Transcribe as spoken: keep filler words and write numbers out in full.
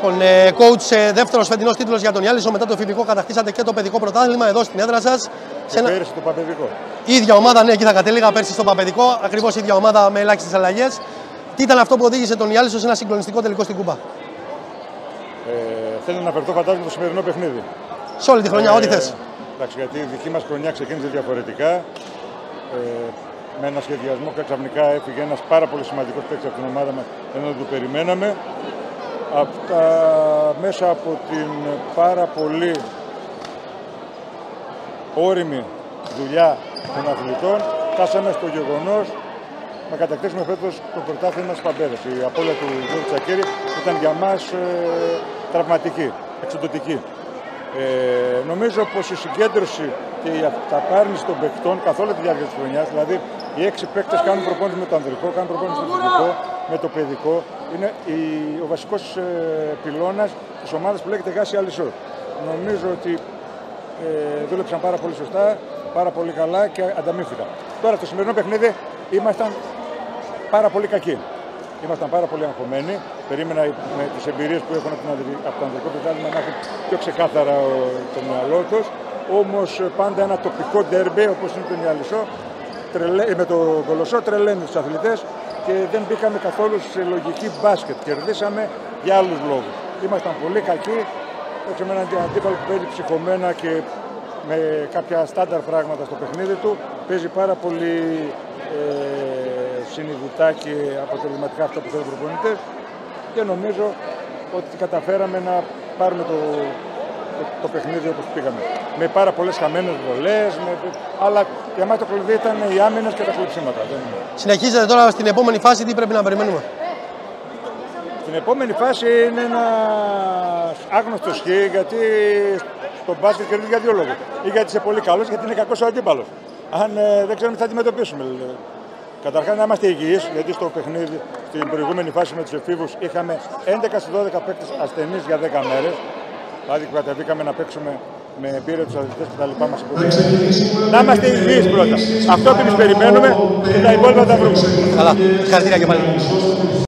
Λοιπόν, ε, coach, ε, δεύτερος φετινός τίτλος για τον Ιάλισσο. Μετά το εφηβικό κατακτήσατε και το παιδικό πρωτάθλημα εδώ στην έδρα σας. Και ένα... πέρυσι το παπαιδικό. Η ίδια ομάδα, ναι, εκεί θα κατέληγα πέρσι στο παπαιδικό. Ακριβώς η ίδια ομάδα με ελάχιστες αλλαγές. Τι ήταν αυτό που οδήγησε τον Ιάλισσο σε ένα συγκλονιστικό τελικό στην Κούμπα? Ε, θέλω να αφαιρθώ, φαντάζομαι, το σημερινό παιχνίδι. Σε όλη τη χρονιά, ε, ό,τι θες. Εντάξει, γιατί η δική μας χρονιά ξεκίνησε διαφορετικά. Ε, με ένα σχεδιασμό και ξαφνικά έφυγε ένας πάρα πολύ σημαντικός παίκτης από την ομάδα μας, ενώ δεν το περιμέναμε. Από τα, μέσα από την πάρα πολύ όριμη δουλειά των αθλητών, φτάσαμε στο γεγονός να κατακτήσουμε φέτος το πρωτάθλημα στις Παμπέδες. Η απώλεια του Γιώργου Τσακίρη ήταν για μας ε, τραυματική, εξοντωτική. Ε, νομίζω πως η συγκέντρωση και η αυταπάρνηση των παικτών καθ' όλη τη διάρκεια της χρονιάς, δηλαδή οι έξι παίκτες κάνουν προπόνηση με το ανδρικό, κάνουν προπόνηση με το φυσικό, με το παιδικό, είναι η, ο βασικός ε, πυλώνας της ομάδας που λέγεται Γάσι Αλισσό. Νομίζω ότι ε, δούλεψαν πάρα πολύ σωστά, πάρα πολύ καλά και ανταμείφθηκαν. Τώρα, στο σημερινό παιχνίδι ήμασταν πάρα πολύ κακοί. Ήμασταν πάρα πολύ αγχωμένοι. Περίμενα με τις εμπειρίες που έχουν από το ανδρικό πρωτάθλημα να έχουν πιο ξεκάθαρα το μυαλό τους. Όμως πάντα ένα τοπικό ντέρμπι όπως είναι το Ιάλισσο, με το Κολοσσό, τρελαίνει τους αθλητές και δεν μπήκαμε καθόλου σε λογική μπάσκετ. Κερδίσαμε για άλλους λόγους. Ήμασταν πολύ κακοί. Έτσι με έναν αντίπαλο που παίζει ψυχωμένα και με κάποια στάνταρ πράγματα στο παιχνίδι του. Παίζει πάρα πολύ ε, συνειδητά και αποτελεσματικά αυτό που θέλουν οι προπονητές και νομίζω ότι καταφέραμε να πάρουμε το, το, το παιχνίδι όπως πήγαμε. Με πάρα πολλές χαμένες βολές, με, αλλά για μας το κλειδί ήταν οι άμυνες και τα κλειψίματα. Συνεχίζετε τώρα στην επόμενη φάση, τι πρέπει να περιμένουμε? Στην επόμενη φάση είναι ένα άγνωστο χ, γιατί στο μπάσκετ κερδίζει για δύο λόγους. Ή γιατί είσαι πολύ καλός, γιατί είναι κακός ο αντίπαλος. Αν ε, δεν ξέρουμε τι θα αντιμετωπίσουμε. Καταρχάς να είμαστε υγιείς, γιατί στο παιχνίδι, στην προηγούμενη φάση με τους εφήβους, είχαμε έντεκα στις δώδεκα παίκτες ασθενείς για δέκα μέρες. Δηλαδή που κατεβήκαμε να παίξουμε με εμπειρία τους αθλητές και τα λοιπά μας υποδείξαμε. Να είμαστε υγιείς πρώτα. Αυτό που εμείς περιμένουμε και τα υπόλοιπα τα βρούμε. Καλά, ευχαριστήρια και πάλι.